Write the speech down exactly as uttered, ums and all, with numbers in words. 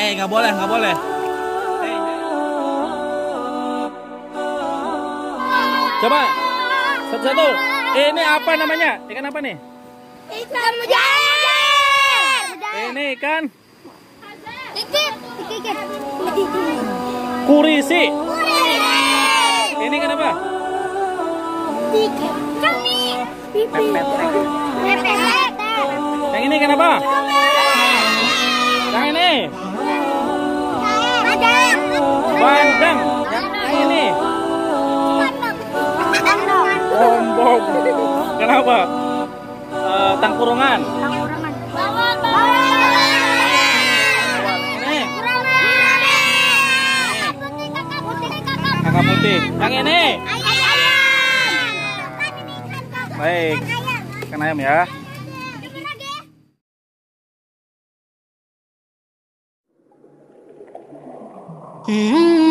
Eh, nggak boleh, nggak boleh. Eh, coba satu-satu. Ini apa namanya? Ikan apa nih? Ikan mujair. Ini ikan Ikan. kurisi. Ini ikan apa? Kami. Pepet. Pepet. Yang ini ikan apa? Yang ini bandeng. Yang ini ombong. Kenapa? Uh, tangkurungan. Ini kakak putih. Yang ini baik. Ikan ayam ya. Hmm.